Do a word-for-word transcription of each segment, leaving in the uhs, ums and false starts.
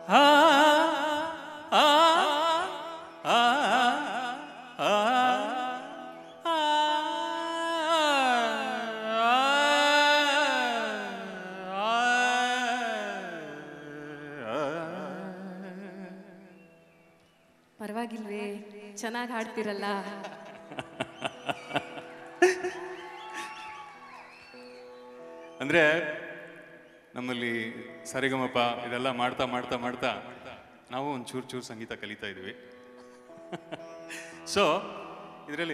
ಆ ಆ ಆ ಪರವಾಗಿಲ್ವೇ, ಚೆನ್ನಾಗಿ ಹಾಡ್ತಿರಲ್ಲ. ಅಂದರೆ ನಮ್ಮಲ್ಲಿ ಸರಿಗಮಪ ಇದೆಲ್ಲ ಮಾಡ್ತಾ ಮಾಡ್ತಾ ಮಾಡ್ತಾ ನಾವು ಒಂದು ಚೂರು ಚೂರು ಸಂಗೀತ ಕಲಿತಾ ಇದ್ವಿ. ಸೊ ಇದರಲ್ಲಿ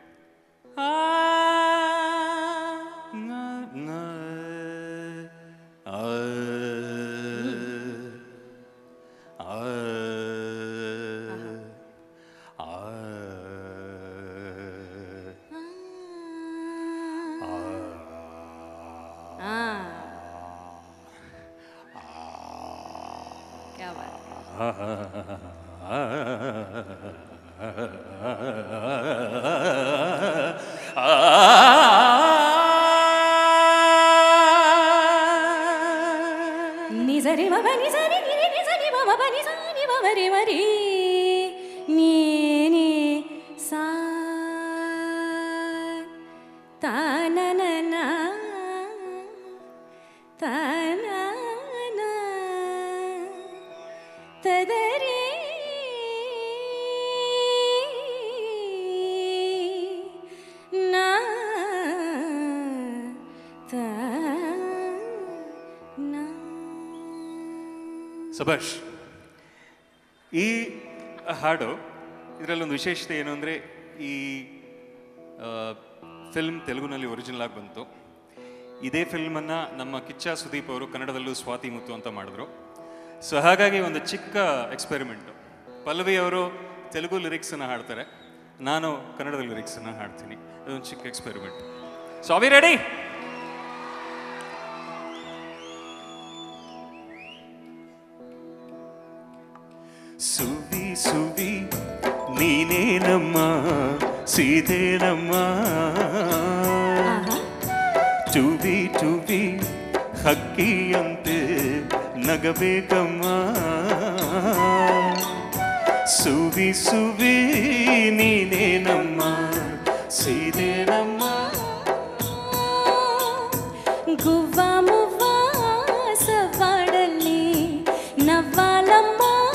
ನಿಜರಿ ಬಬ ನಿಜರಿ ನಿರಿ ನಿಜರಿ ಬಬ ನಿಜರಿ ಬಬರಿ ವರಿ ನೀನಿ ಸಾ ತಾನನನ ತಾನನ ತದರಿ ನಾ ಸಬಾಷ್. ಈ ಹಾಡು ಇದರಲ್ಲೊಂದು ವಿಶೇಷತೆ ಏನು ಅಂದರೆ, ಈ ಫಿಲ್ಮ್ ತೆಲುಗುನಲ್ಲಿ ಒರಿಜಿನಲ್ ಆಗಿ ಬಂತು. ಇದೇ ಫಿಲ್ಮನ್ನು ನಮ್ಮ ಕಿಚ್ಚ ಸುದೀಪ್ ಅವರು ಕನ್ನಡದಲ್ಲೂ ಸ್ವಾತಿ ಮುತ್ತು ಅಂತ ಮಾಡಿದ್ರು. ಸೊ ಹಾಗಾಗಿ ಒಂದು ಚಿಕ್ಕ ಎಕ್ಸ್ಪೆರಿಮೆಂಟು. ಪಲ್ಲವಿ ಅವರು ತೆಲುಗು ಲಿರಿಕ್ಸನ್ನು ಹಾಡ್ತಾರೆ, ನಾನು ಕನ್ನಡದ ಲಿರಿಕ್ಸನ್ನು ಹಾಡ್ತೀನಿ. ಅದೊಂದು ಚಿಕ್ಕ ಎಕ್ಸ್ಪೆರಿಮೆಂಟ್. ಸೊ ಅವಿ ರೆಡಿ? ಸುವಿ ಸುವಿ ನೀನೇನಮ್ಮ ಸೀದೇನಮ್ಮ, ಟುವಿ ಟುವಿ ಹಕ್ಕಿಯಂತೆ ನಗಬೇಕಮ್ಮ, ಸುವಿ ಸುವಿ ನೀನೇನಮ್ಮ ಸೀದೇನಮ್ಮ, ಗುವ್ವ ಮುವ್ವ ಸವಾಡಲ್ಲಿ ನವ್ವಾಲಮ್ಮ,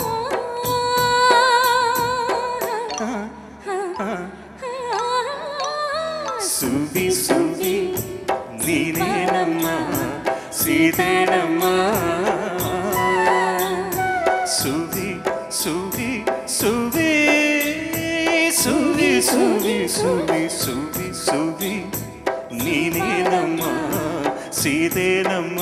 ಸುವಿ ಸುವಿ ನೀನೇನಮ್ಮ ಸೀದೇನಮ್ಮ, ಸುವಿ ಸುವಿ ಸುವಿ ಸುವಿ ಸುವಿ ಸುವಿ ಸುವಿ ಸುವಿ ನೀನೇನಮ್ಮ ಸೀದೇನಮ್ಮ.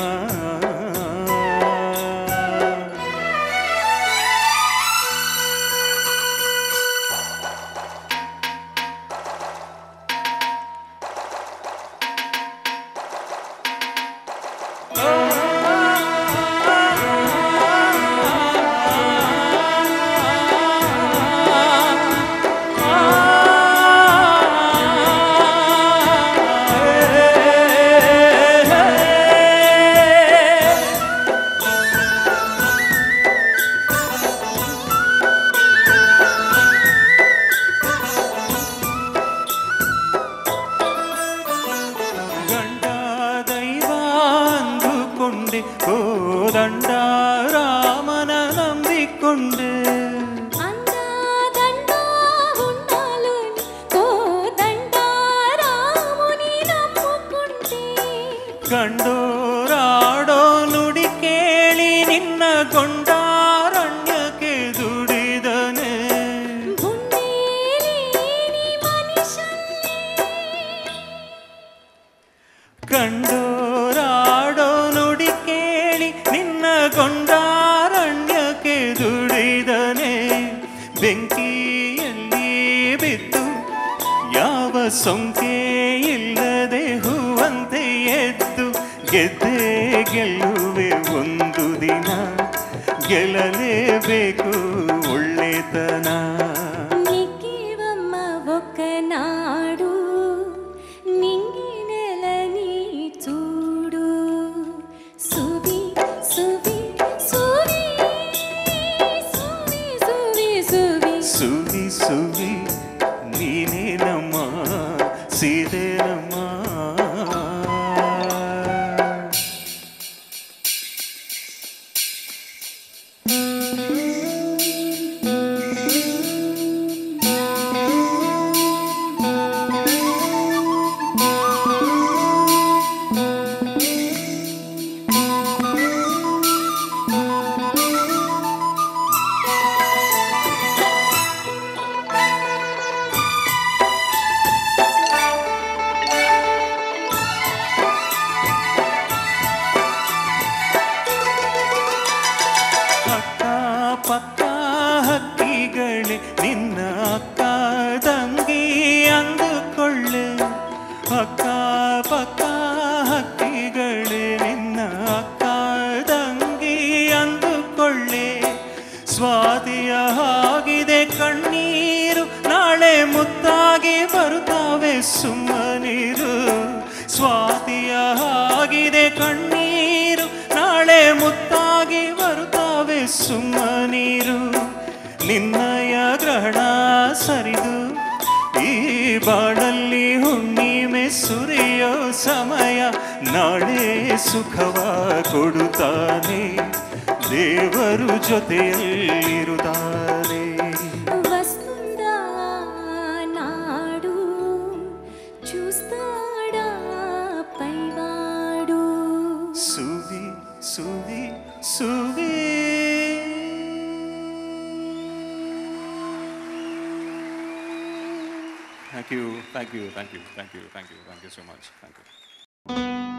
ಗಂಡೋರಾಡೋ ನುಡಿ ಕೇಳಿ ನಿನ್ನ ಗೊಂಡಾರಣ್ಯಕ್ಕೆ ದುಡಿದನೆ, ಗಂಡೋರಾಡೋ ನುಡಿ ಕೇಳಿ ನಿನ್ನ ಗೊಂಡಾರಣ್ಯಕ್ಕೆ ದುಡಿದನೆ, ಬೆಂಕಿಯಲ್ಲಿ ಬಿದ್ದು ಯಾವ ಸೊಂಕೆ ಇಲ್ಲದೆ ಹೂವಂತೆ ಎದ್ದು ಗೆದ್ದೆ ಗೆಲ್ಲುವೆ ಒಂದು ದಿನ, ಗೆಲ್ಲಲೇಬೇಕು ಒಳ್ಳೆತನ. ನಿಕ್ಕಿವಮ್ಮ ಒಕ್ಕನಾಡು ನಿಂಗಿನೆಲ ನೀ ಚೂಡು, ಸುವಿ ಸುವಿ ಸುವಿ ಸುವಿ ನೀನೇನಮ್ಮ ಸೀದೇನಮ್ಮ. ಪಕ್ಕ ಹಕ್ಕಿಗಳೇ ನಿನ್ನ ಅಕ್ಕ ತಂಗಿ ಅಂದುಕೊಳ್ಳೆ. ಅಕ್ಕ ಪಕ್ಕ ಹಕ್ಕಿಗಳೇ ನಿನ್ನ ಅಕ್ಕ ತಂಗಿ ಅಂದುಕೊಳ್ಳೆ. ಸ್ವಾತಿಯ ಆಗಿದೆ ಕಣ್ಣೀರು ನಾಳೆ ಮುತ್ತಾಗಿ ಬರುತ್ತಾವೆ ಸುಮ್ಮನೀರು. ಸ್ವಾತಿಯ ಆಗಿದೆ ಕಣ್ಣೀರು ನಾಳೆ ಮುತ್ತಾಗಿ ಬರುತ್ತಾವೆ ಸುಮ್ಮನೀರು. ನಿನ್ನಯ ಗ್ರಹಣ ಸರಿದು ಈ ಬಾಳಲ್ಲಿ ಹುಣ್ಣಿಮೆ ಸುರಿಯೋ ಸಮಯ. ನಾಳೆ ಸುಖವ ಕೊಡುತ್ತಾನೆ ದೇವರು ಜೊತೆಯಲ್ಲಿರುತ್ತಾನೆ. వస్తుందా నాడు చూస్తాడా పైవాడు. సువి సువి సువి. Thank you, thank you, thank you, thank you, thank you, thank you so much. Thank you.